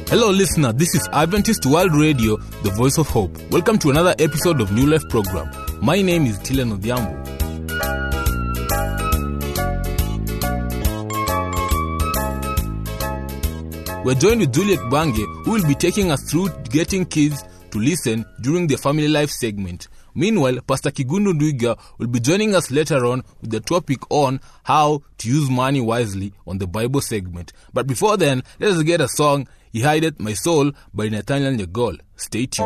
Hello listener, this is Adventist World Radio, the voice of hope. Welcome to another episode of New Life program. My name is Tilen Odhiambo. We're joined with Juliet Bange, who will be taking us through getting kids to listen during the Family Life segment. Meanwhile, Pastor Kigundu Ndwiga will be joining us later on with the topic on how to use money wisely on the Bible segment. But before then, let us get a song, He Hideth My Soul by Nathaniel Nyagol. Stay tuned.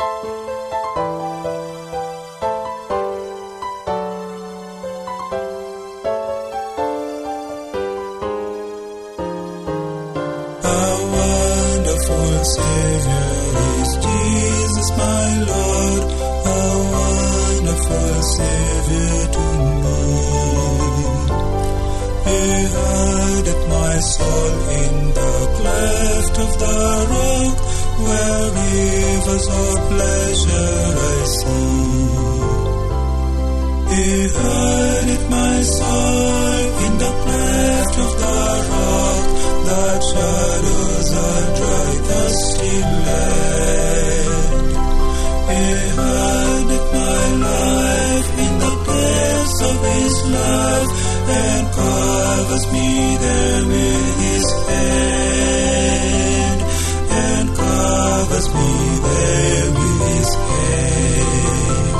Savior is Jesus my Lord, a wonderful Savior to me. He hideth my soul in the cleft of the rock, where rivers of pleasure I see. He hideth my soul in the cleft of the rock, that shadows are dry, thirsty land. He hideth my life in the depths of His love, and covers me there with His hand, and covers me there with His hand.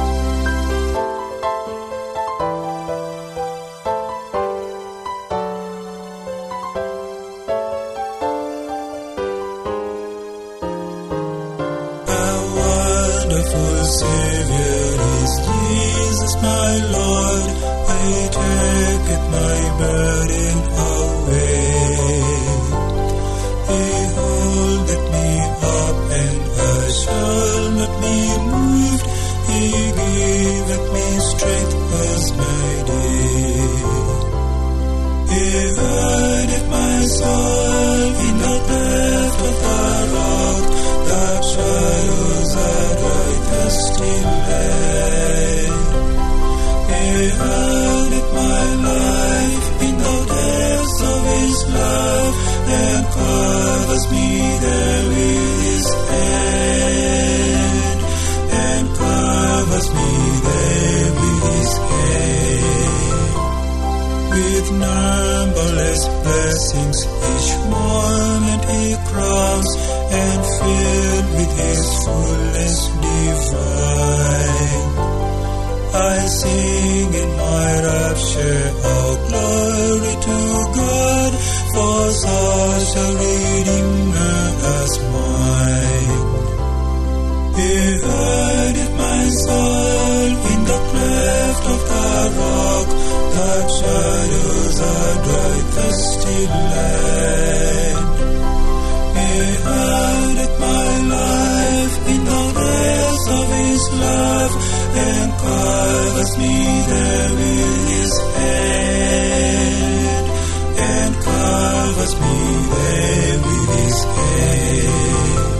Savior is Jesus my Lord, He taketh my burden away. He holdeth me up, and I shall not be moved. He giveth me strength as my day. He hideth my soul in the cleft of the rock, that shadows are dry, thirsty land. He hideth my life in the depths of His love, and covers me there with His hand, and covers me there with His hand. With numberless blessings each moment He crowns, and filled with His fullness divine. I sing in my rapture, all glory to God, for such a Redeemer as mine. He hideth my soul in the cleft of the rock, that shadows are dry, thirsty land. He hideth my life in the depths of His love, and covers me there with His hand, and covers me there with His hand.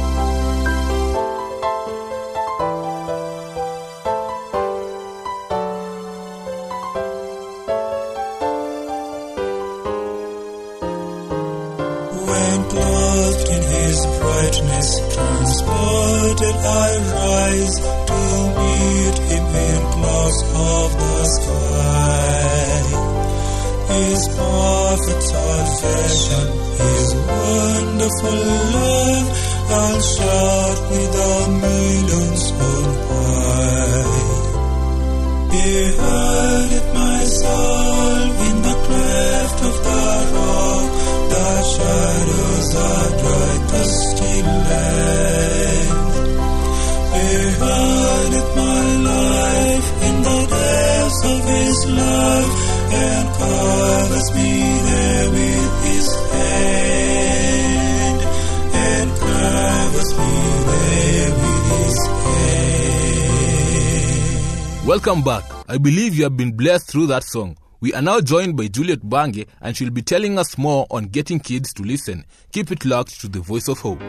When clothed in His brightness, transported I rise to meet Him in clouds of the sky. His perfect salvation, His wonderful love, I'll shout with the millions on high. He hideth my soul in the cleft of the rock, the shadows are dry, thirsty land. He hideth my life in the depths of His love, and covers me there with His hand, and covers me there with His hand. Welcome back. I believe you have been blessed through that song. We are now joined by Juliet Bange, and she'll be telling us more on getting kids to listen. Keep it locked to the Voice of Hope.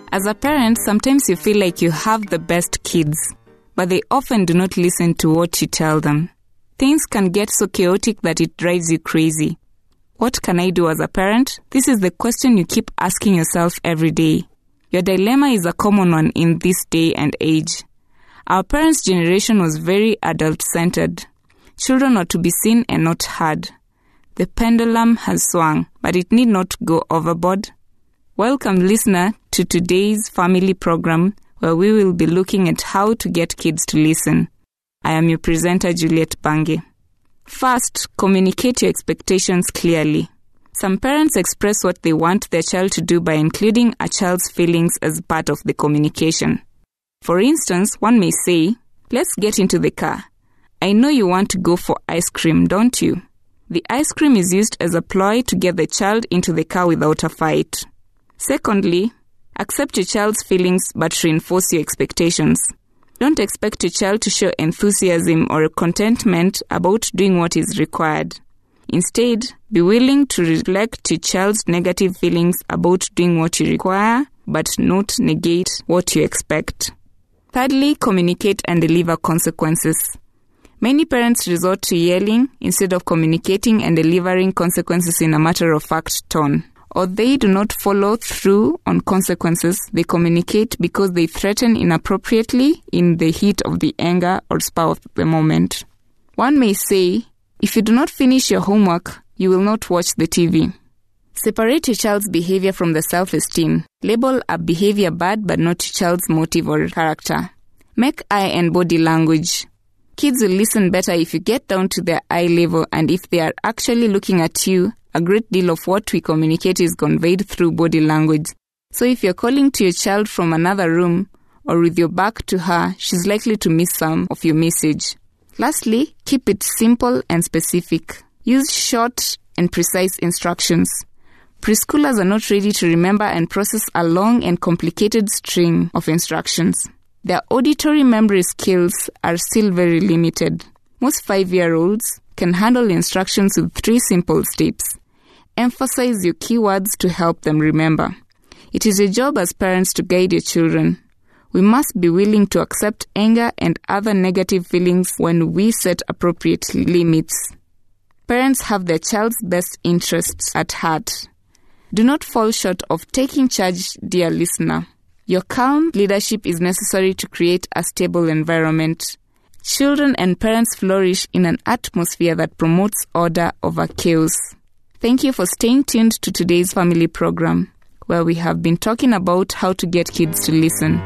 As a parent, sometimes you feel like you have the best kids, but they often do not listen to what you tell them. Things can get so chaotic that it drives you crazy. What can I do as a parent? This is the question you keep asking yourself every day. Your dilemma is a common one in this day and age. Our parents' generation was very adult-centered. Children are to be seen and not heard. The pendulum has swung, but it need not go overboard. Welcome, listener, to today's family program, where we will be looking at how to get kids to listen. I am your presenter, Juliet Bange. First, communicate your expectations clearly. Some parents express what they want their child to do by including a child's feelings as part of the communication. For instance, one may say, "Let's get into the car. I know you want to go for ice cream, don't you?" The ice cream is used as a ploy to get the child into the car without a fight. Secondly, accept your child's feelings but reinforce your expectations. Don't expect your child to show enthusiasm or contentment about doing what is required. Instead, be willing to reflect your child's negative feelings about doing what you require, but not negate what you expect. Thirdly, communicate and deliver consequences. Many parents resort to yelling instead of communicating and delivering consequences in a matter-of-fact tone. Or they do not follow through on consequences, they communicate because they threaten inappropriately in the heat of the anger or spur of the moment. One may say, "If you do not finish your homework, you will not watch the TV." Separate your child's behavior from the self-esteem. Label a behavior bad but not your child's motive or character. Make eye and body language. Kids will listen better if you get down to their eye level and if they are actually looking at you. A great deal of what we communicate is conveyed through body language. So if you're calling to your child from another room or with your back to her, she's likely to miss some of your message. Lastly, keep it simple and specific. Use short and precise instructions. Preschoolers are not ready to remember and process a long and complicated string of instructions. Their auditory memory skills are still very limited. Most 5-year-olds can handle instructions with 3 simple steps. Emphasize your keywords to help them remember. It is your job as parents to guide your children. We must be willing to accept anger and other negative feelings when we set appropriate limits. Parents have their child's best interests at heart. Do not fall short of taking charge, dear listener. Your calm leadership is necessary to create a stable environment. Children and parents flourish in an atmosphere that promotes order over chaos. Thank you for staying tuned to today's family program, where we have been talking about how to get kids to listen.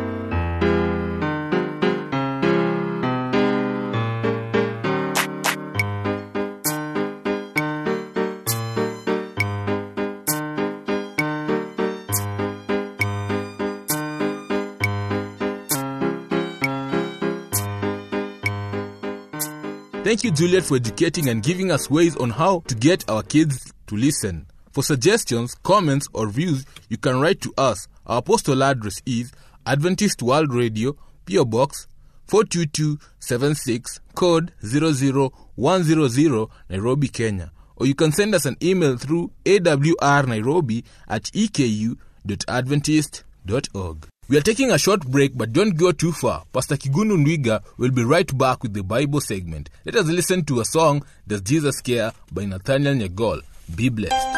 Thank you, Juliet, for educating and giving us ways on how to get our kids to listen. For suggestions, comments, or views, you can write to us. Our postal address is Adventist World Radio, P.O. Box 42276, code 00100, Nairobi, Kenya. Or you can send us an email through awrnairobi@eku.adventist.org. We are taking a short break, but don't go too far. Pastor Kigunu Ndwiga will be right back with the Bible segment. Let us listen to a song, Does Jesus Care, by Nathaniel Nyegol. Be blessed.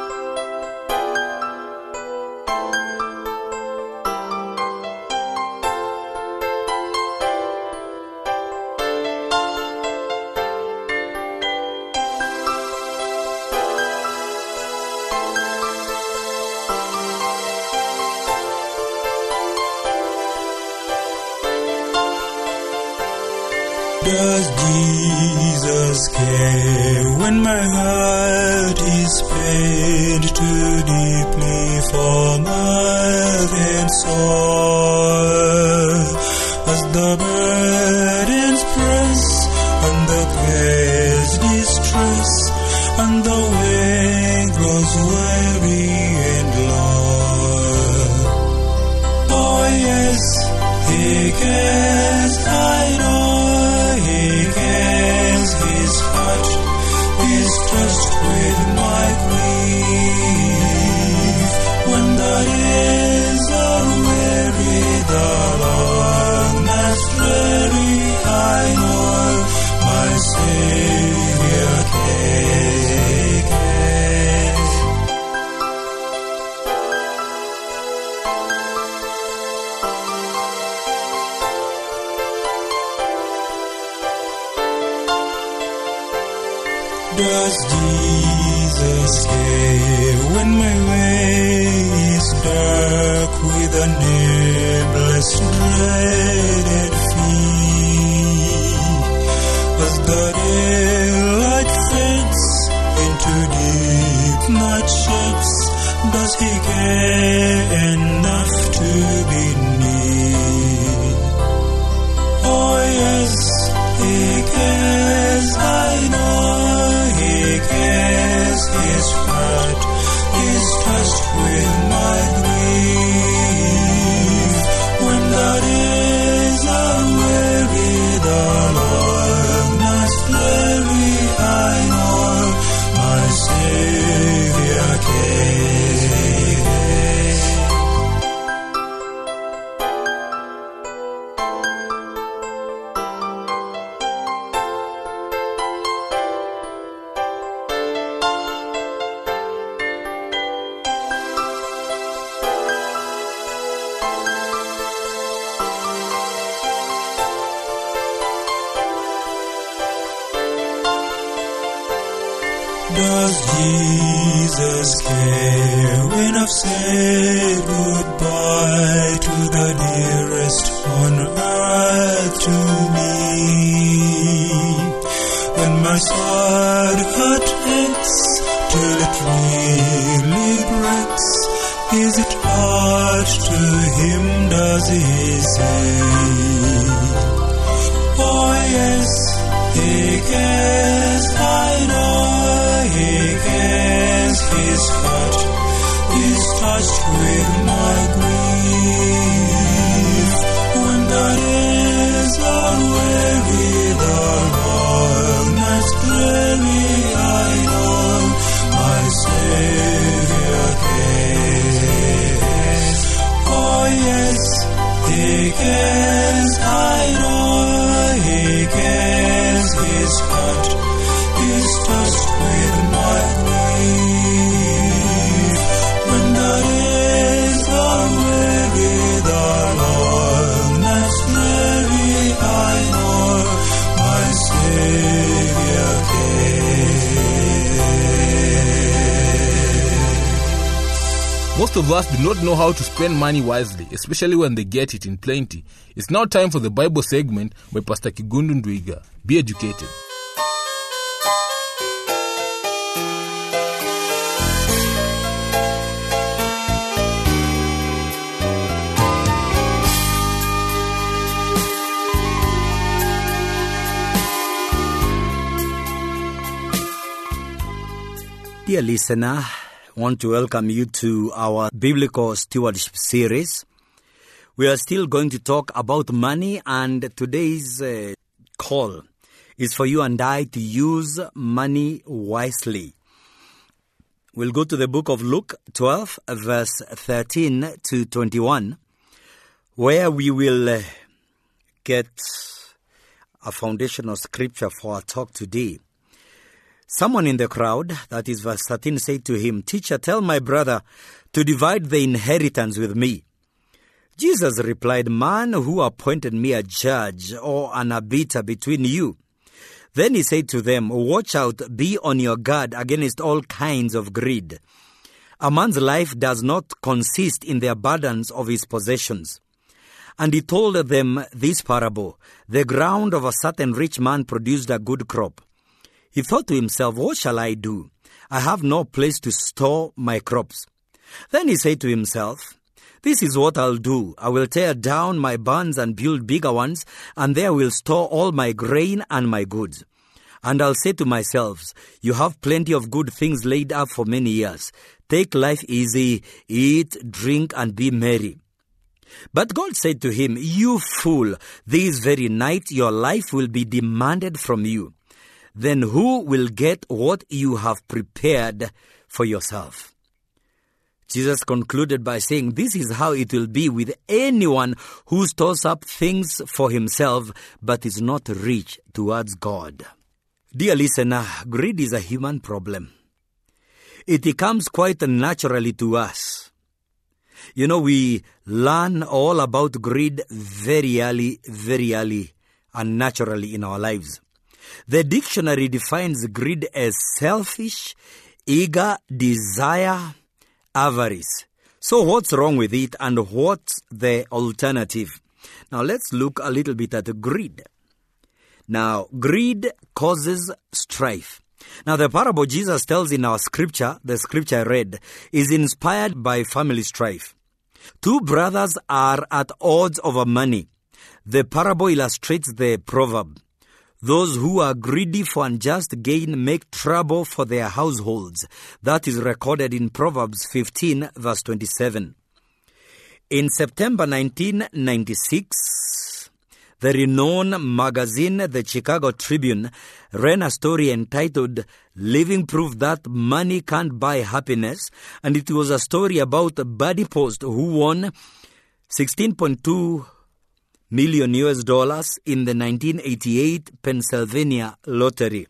Does Jesus care when my heart is pained too deeply for mirth and song? As the burdens press and the cares distress and the way grows weary and long. Oh yes, He cares, I know. His heart is touched with my grief when the days are the longness dreary, I know my Savior taketh. Does Jesus care when my way is dark with a nameless dreaded feet? As the daylight fades into deep night shapes, does he care enough to be near? Oh yes, he cares, I know. His heart is touched with my grief. When the days are weary, the long nights dreary, I know my Savior cares. Does Jesus care when I've said goodbye to the dearest on earth to me? When my sad heart aches till it really breaks, is it hard to him, does he say? Oh yes, he cares, I know. He cares, his heart is touched with my grief. When the days are weary, the long nights dreary, I know my Savior cares. Oh yes, he cares, I know. He cares, his heart is touched with my grief. When the days are weary, the long nights dreary, I know my Savior cares. Most of us do not know how to spend money wisely, especially when they get it in plenty. It's now time for the Bible segment by Pastor Kigundu Ndwiga. Be educated. Dear listener, I want to welcome you to our Biblical Stewardship series. We are still going to talk about money, and today's call is for you and I to use money wisely. We'll go to the book of Luke 12, verse 13 to 21, where we will get a foundational scripture for our talk today. Someone in the crowd, that is verse 13, said to him, "Teacher, tell my brother to divide the inheritance with me." Jesus replied, "Man, who appointed me a judge or an arbiter between you?" Then he said to them, "Watch out, be on your guard against all kinds of greed. A man's life does not consist in the abundance of his possessions." And he told them this parable: "The ground of a certain rich man produced a good crop. He thought to himself, 'What shall I do? I have no place to store my crops.' Then he said to himself, 'This is what I'll do. I will tear down my barns and build bigger ones, and there will store all my grain and my goods. And I'll say to myself, you have plenty of good things laid up for many years. Take life easy, eat, drink, and be merry.' But God said to him, 'You fool, this very night your life will be demanded from you. Then who will get what you have prepared for yourself?' Jesus concluded by saying, this is how it will be with anyone who stores up things for himself but is not rich towards God. Dear listener, greed is a human problem. It comes quite naturally to us. You know, we learn all about greed very early and naturally in our lives. The dictionary defines greed as selfish, eager desire, avarice. So what's wrong with it and what's the alternative? Now let's look a little bit at greed. Now, greed causes strife. Now, the parable Jesus tells in our scripture, the scripture I read, is inspired by family strife. Two brothers are at odds over money. The parable illustrates the proverb, those who are greedy for unjust gain make trouble for their households. That is recorded in Proverbs 15, verse 27. In September 1996, the renowned magazine, the Chicago Tribune, ran a story entitled Living Proof That Money Can't Buy Happiness, and it was a story about Buddy Post, who won $16.2 million in the 1988 Pennsylvania lottery.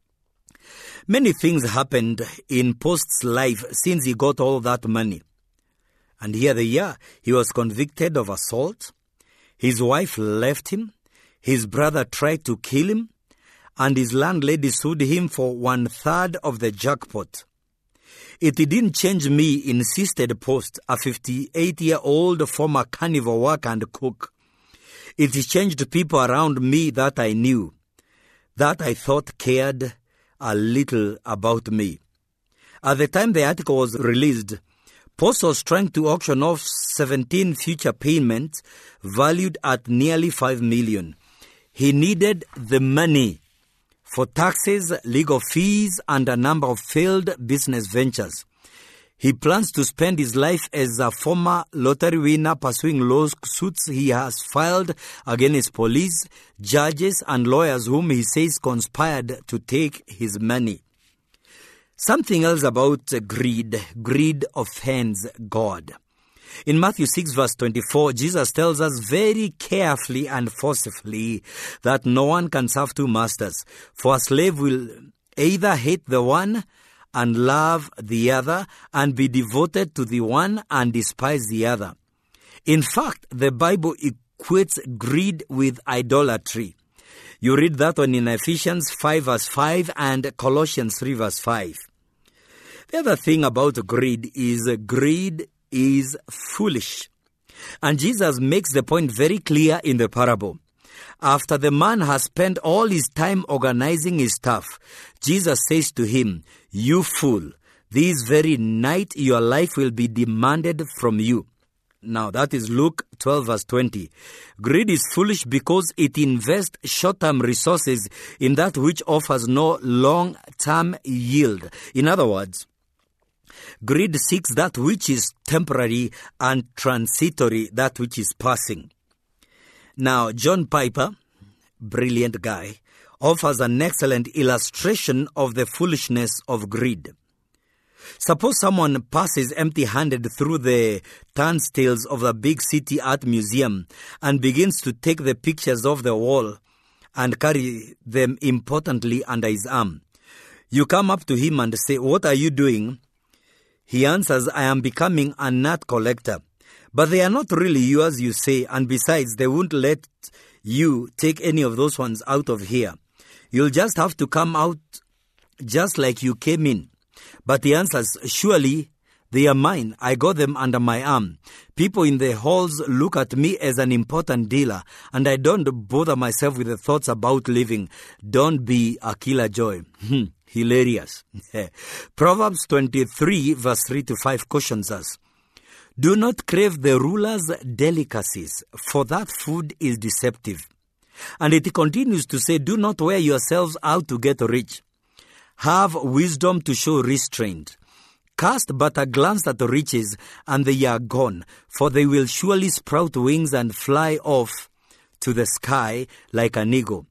Many things happened in Post's life since he got all that money. And here they are. He was convicted of assault. His wife left him. His brother tried to kill him. And his landlady sued him for 1/3 of the jackpot. It didn't change me, insisted Post, a 58-year-old former carnival worker and cook. It changed people around me that I knew, that I thought cared a little about me. At the time the article was released, Post was trying to auction off 17 future payments valued at nearly $5 million. He needed the money for taxes, legal fees, and a number of failed business ventures. He plans to spend his life as a former lottery winner pursuing lawsuits he has filed against police, judges, and lawyers whom he says conspired to take his money. Something else about greed. Greed offends God. In Matthew 6 verse 24, Jesus tells us very carefully and forcefully that no one can serve two masters, for a slave will either hate the one and love the other, and be devoted to the one and despise the other. In fact, the Bible equates greed with idolatry. You read that one in Ephesians 5 verse 5 and Colossians 3 verse 5. The other thing about greed is foolish. And Jesus makes the point very clear in the parable. After the man has spent all his time organizing his stuff, Jesus says to him, "You fool, this very night your life will be demanded from you." Now that is Luke 12 verse 20. Greed is foolish because it invests short-term resources in that which offers no long-term yield. In other words, greed seeks that which is temporary and transitory, that which is passing. Now, John Piper, brilliant guy, offers an excellent illustration of the foolishness of greed. Suppose someone passes empty-handed through the turnstiles of the big city art museum and begins to take the pictures off the wall and carry them importantly under his arm. You come up to him and say, "What are you doing?" He answers, "I am becoming an art collector." But they are not really yours, you say, and besides, they won't let you take any of those ones out of here. You'll just have to come out just like you came in. But he answers, "Surely they are mine. I got them under my arm. People in the halls look at me as an important dealer, and I don't bother myself with the thoughts about living. Don't be a killer joy." Hilarious. Proverbs 23 verse 3 to 5 cautions us. "Do not crave the ruler's delicacies, for that food is deceptive." And it continues to say, "Do not wear yourselves out to get rich. Have wisdom to show restraint. Cast but a glance at riches, and they are gone, for they will surely sprout wings and fly off to the sky like an eagle."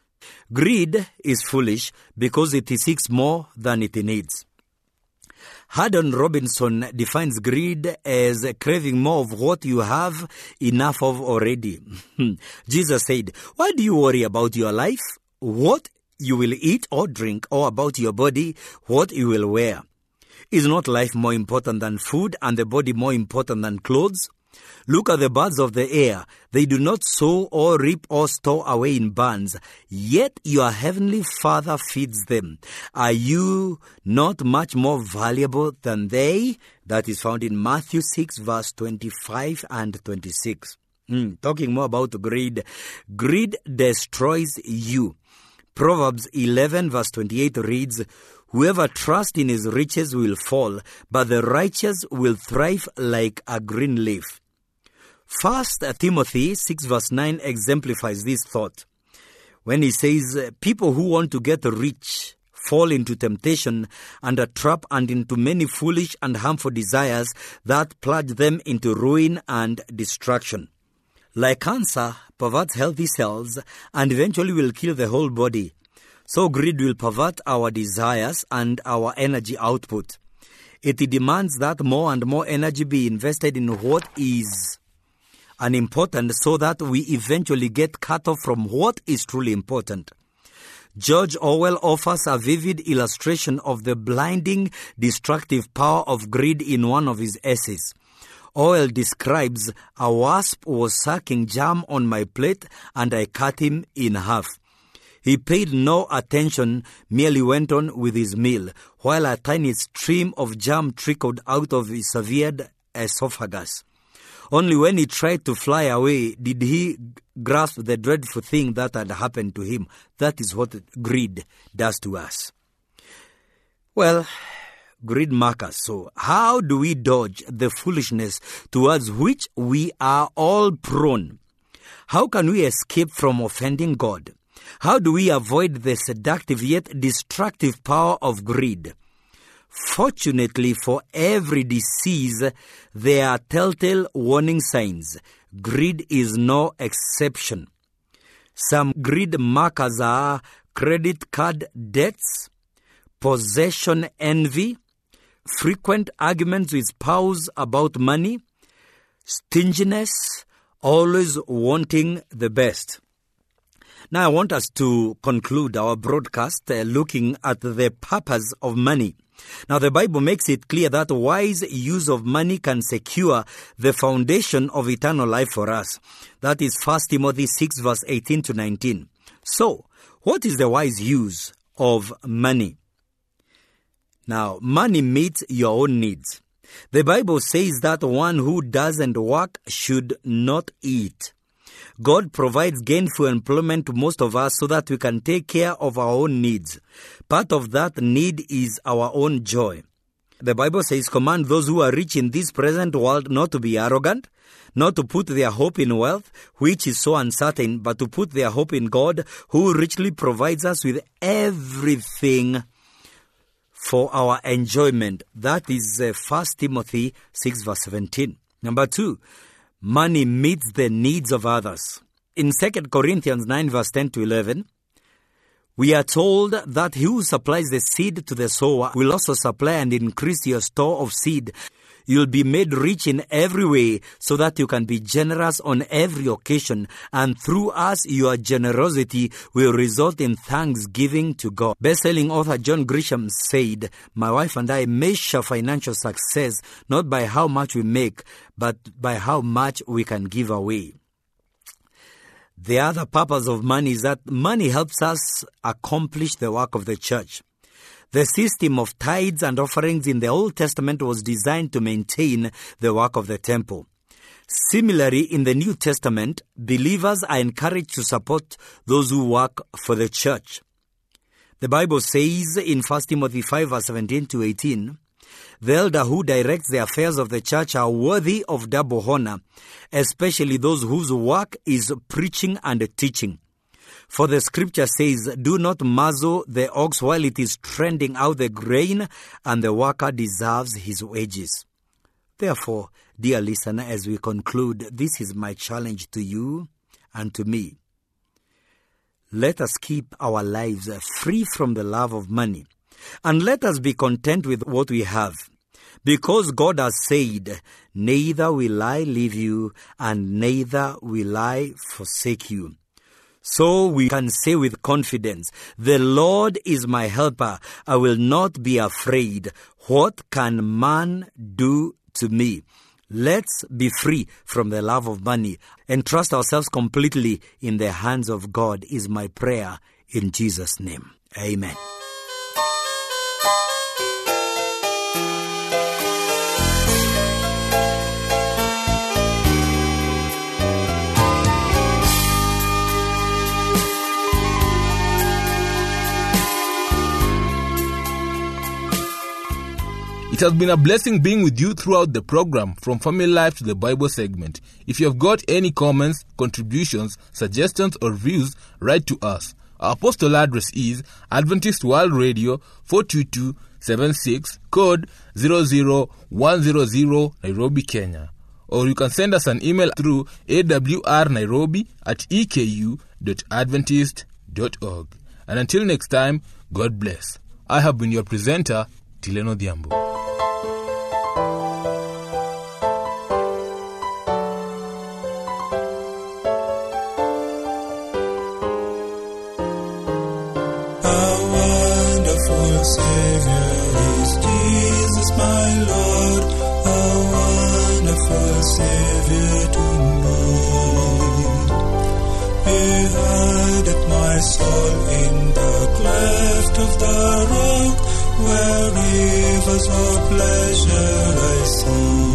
Greed is foolish because it seeks more than it needs. Haddon Robinson defines greed as craving more of what you have enough of already. Jesus said, "Why do you worry about your life, what you will eat or drink, or about your body, what you will wear? Is not life more important than food, and the body more important than clothes? Look at the birds of the air. They do not sow or reap or store away in barns, yet your heavenly Father feeds them. Are you not much more valuable than they?" That is found in Matthew 6, verse 25 and 26. Talking more about greed. Greed destroys you. Proverbs 11, verse 28 reads, "Whoever trusts in his riches will fall, but the righteous will thrive like a green leaf." 1 Timothy 6 verse 9 exemplifies this thought when he says, "People who want to get rich fall into temptation and a trap and into many foolish and harmful desires that plunge them into ruin and destruction. Like cancer, perverts healthy cells and eventually will kill the whole body. So greed will pervert our desires and our energy output. It demands that more and more energy be invested in what is unimportant so that we eventually get cut off from what is truly important." George Orwell offers a vivid illustration of the blinding, destructive power of greed in one of his essays. Orwell describes, "A wasp was sucking jam on my plate and I cut him in half. He paid no attention, merely went on with his meal, while a tiny stream of jam trickled out of his severed esophagus. Only when he tried to fly away did he grasp the dreadful thing that had happened to him." That is what greed does to us. Well, greed markers. So how do we dodge the foolishness towards which we are all prone? How can we escape from offending God? How do we avoid the seductive yet destructive power of greed? Fortunately for every disease, there are telltale warning signs. Greed is no exception. Some greed markers are credit card debts, possession envy, frequent arguments with spouse about money, stinginess, always wanting the best. Now I want us to conclude our broadcast looking at the purpose of money. Now the Bible makes it clear that wise use of money can secure the foundation of eternal life for us. That is 1 Timothy 6 verse 18 to 19. So, what is the wise use of money? Now, money meets your own needs. The Bible says that one who doesn't work should not eat. God provides gainful employment to most of us so that we can take care of our own needs. Part of that need is our own joy. The Bible says, "Command those who are rich in this present world not to be arrogant, not to put their hope in wealth, which is so uncertain, but to put their hope in God, who richly provides us with everything for our enjoyment." That is 1 Timothy 6 verse 17. Number 2, money meets the needs of others. In 2 Corinthians 9 verse 10 to 11, we are told that he who supplies the seed to the sower will also supply and increase your store of seed. You'll be made rich in every way so that you can be generous on every occasion, and through us your generosity will result in thanksgiving to God. Best-selling author John Grisham said, "My wife and I measure financial success not by how much we make, but by how much we can give away." The other purpose of money is that money helps us accomplish the work of the church. The system of tithes and offerings in the Old Testament was designed to maintain the work of the temple. Similarly, in the New Testament, believers are encouraged to support those who work for the church. The Bible says in 1 Timothy 5 verse 17 to 18, "The elder who directs the affairs of the church are worthy of double honor, especially those whose work is preaching and teaching. For the scripture says, 'Do not muzzle the ox while it is treading out the grain, and the worker deserves his wages.'" Therefore, dear listener, as we conclude, this is my challenge to you and to me. Let us keep our lives free from the love of money, and let us be content with what we have. Because God has said, neither will I leave you and neither will I forsake you. So we can say with confidence, the Lord is my helper. I will not be afraid. What can man do to me? Let's be free from the love of money and trust ourselves completely in the hands of God is my prayer in Jesus' name. Amen. It has been a blessing being with you throughout the program from Family Life to the Bible segment. If you have got any comments, contributions, suggestions or views, write to us. Our postal address is Adventist World Radio 42276, code 00100, Nairobi, Kenya. Or you can send us an email through awrnairobi@eku.adventist.org. And until next time, God bless. I have been your presenter, Tileno Diambo. Savior is Jesus my Lord, a wonderful Savior to me. He hideth my soul in the cleft of the rock, where rivers of pleasure I see.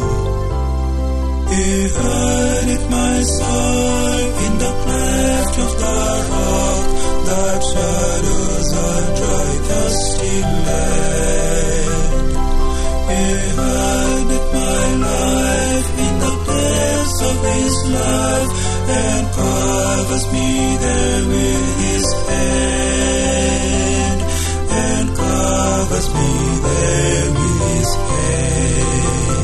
He hideth my soul in the cleft of the rock, that shadows are dry, thirsty land. He hideth my life in the depths of His love, and covers me there with His hand, and covers me there with His hand.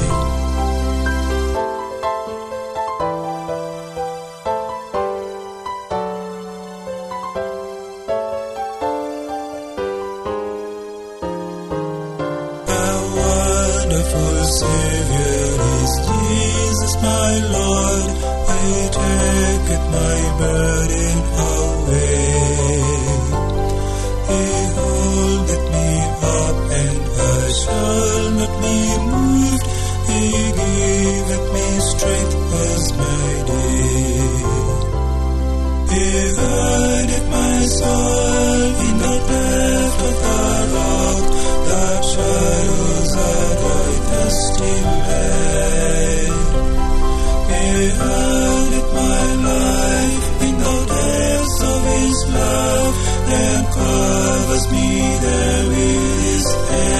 Savior is Jesus my Lord, He taketh my burden away. He holdeth me up, and I shall not be moved. He giveth me strength as my day. He hideth my soul in the cleft of the rock, that shadows are dry, thirsty land. He hideth my life in the depths of His love, and covers me there with His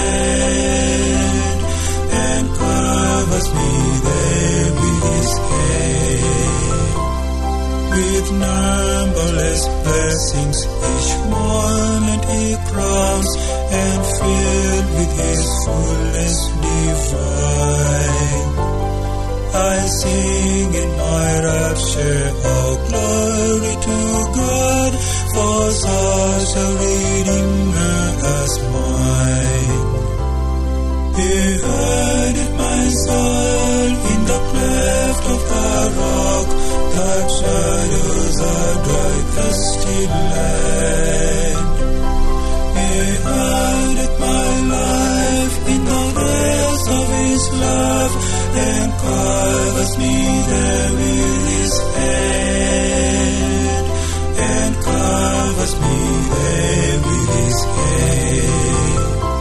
hand, and covers me there with His hand. With numberless blessings each moment He crowns, and filled with His fullness divine. I sing in my rapture, all glory to God, for such a Redeemer as mine. He hideth my soul in the cleft of the rock, that shadows are dry, thirsty land. He hideth my life in the depths of His love, and covers me there with His hand, and covers me there with His hand.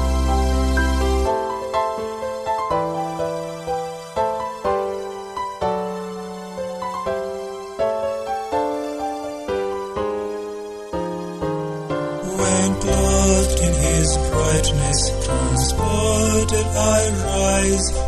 When clothed in His brightness, transported I rise,